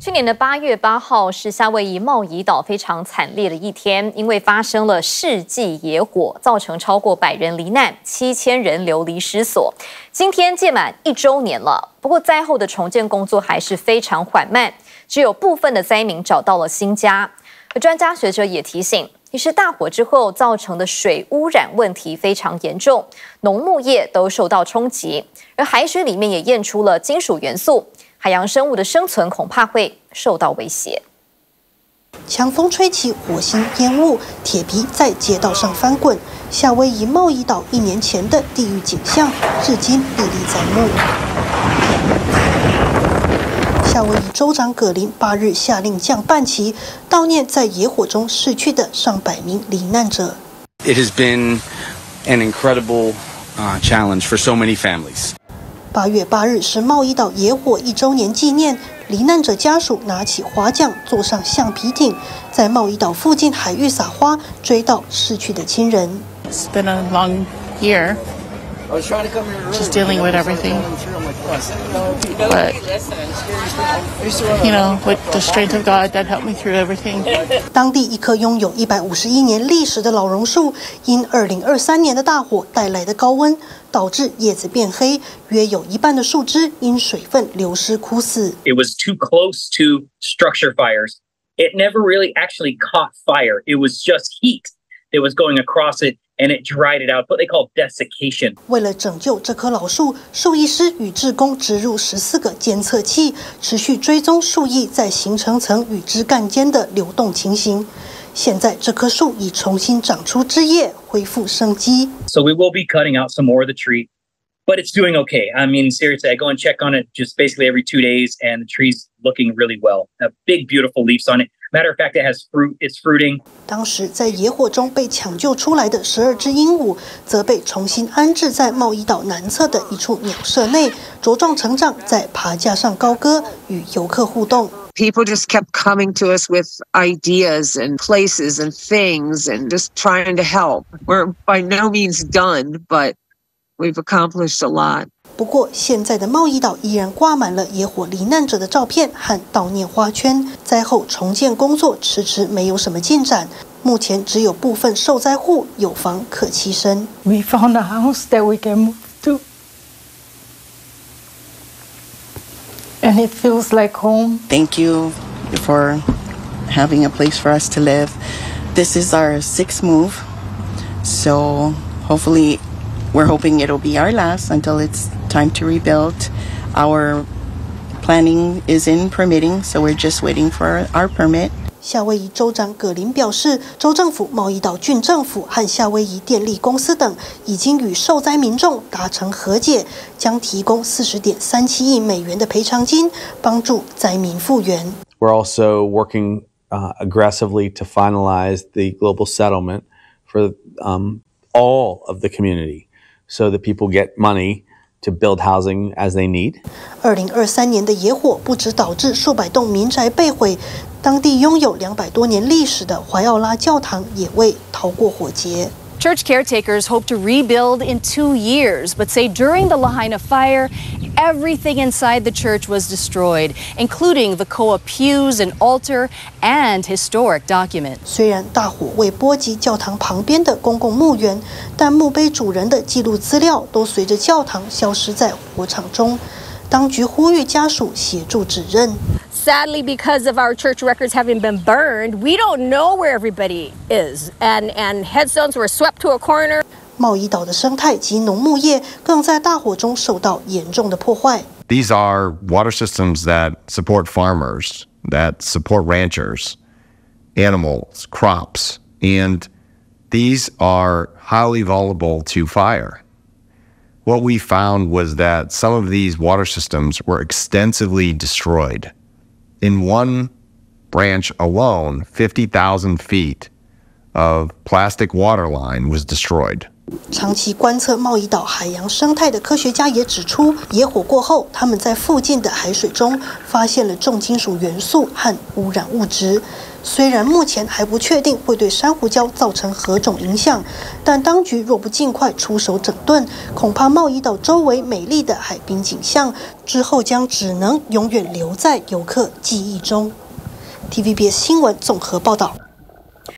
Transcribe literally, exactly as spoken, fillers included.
去年的八月八号是夏威夷茂宜岛非常惨烈的一天，因为发生了世纪野火，造成超过百人罹难，七千人流离失所。今天届满一周年了，不过灾后的重建工作还是非常缓慢，只有部分的灾民找到了新家。而专家学者也提醒，其实大火之后造成的水污染问题非常严重，农牧业都受到冲击，而海水里面也验出了金属元素。海洋生物的生存恐怕会受到威胁。 强风吹起火星烟雾，铁皮在街道上翻滚。夏威夷茂宜岛一年前的地狱景象，至今历历在目。夏威夷州长葛林八日下令降半旗，悼念在野火中逝去的上百名罹难者。 It has been an incredible uh, challenge for so many families. 八月八日是茂宜岛野火一周年纪念，罹难者家属拿起花桨，坐上橡皮艇，在茂宜岛附近海域撒花，追悼逝去的亲人。 It's been a long year, just dealing with everything. But you know, with the strength of God, that helped me through everything. 当地一棵拥有一百五十一年历史的老榕树，因二零二三年的大火带来的高温，导致叶子变黑，约有一半的树枝因水分流失枯死。 It was too close to structure fires. It never really actually caught fire. It was just heat that was going across it, and it dried it out. What they call desiccation. 为了拯救这棵老树，树艺师与志工植入十四个监测器，持续追踪树叶在形成层与枝干间的流动情形。现在这棵树已重新长出枝叶，恢复生机。 So we will be cutting out some more of the tree, but it's doing okay. I mean, seriously, I go and check on it just basically every two days, and the tree's looking really well. Have big, beautiful leaves on it. Matter of fact, it has fruit. It's fruiting. 当时在野火中被抢救出来的十二只鹦鹉，则被重新安置在茂宜岛南侧的一处鸟舍内，茁壮成长，在爬架上高歌，与游客互动。 People just kept coming to us with ideas and places and things and just trying to help. We're by no means done, but we've accomplished a lot. 不过，现在的茂宜岛依然挂满了野火罹难者的照片和悼念花圈。灾后重建工作迟迟没有什么进展，目前只有部分受灾户有房可栖身。 We found a house that we can move to, and it feels like home. Thank you for having a place for us to live. This is our sixth move, so hopefully we're hoping it'll be our last until it's time to rebuild. Our planning is in permitting, so we're just waiting for our permit. 夏威夷州长葛林表示，州政府、茂宜岛郡政府和夏威夷电力公司等已经与受灾民众达成和解，将提供四十点三七亿美元的赔偿金，帮助灾民复原。 We're also working uh, aggressively to finalize the global settlement for um, all of the community, so that people get money to build housing as they need. 二零二三年的野火不止导致数百栋民宅被毁，当地拥有两百多年历史的怀奥拉教堂也未逃过火劫。 Church caretakers hope to rebuild in two years, but say during the Lahaina fire, everything inside the church was destroyed, including the koa pews and altar and historic documents. 虽然大火未波及教堂旁边的公共墓园，但墓碑主人的记录资料都随着教堂消失在火场中。当局呼吁家属协助指认。 Sadly, because of our church records having been burned, we don't know where everybody is, and and headstones were swept to a corner. 茂宜岛的生态及农牧业更在大火中受到严重的破坏。 These are water systems that support farmers, that support ranchers, animals, crops, and these are highly vulnerable to fire. What we found was that some of these water systems were extensively destroyed. In one branch alone, fifty thousand feet of plastic water line was destroyed. 长期观测茂宜岛海洋生态的科学家也指出，野火过后，他们在附近的海水中发现了重金属元素和污染物质。 虽然目前还不确定会对珊瑚礁造成何种影响，但当局若不尽快出手整顿，恐怕茂宜岛周围美丽的海滨景象之后将只能永远留在游客记忆中。T V B S 新闻综合报道。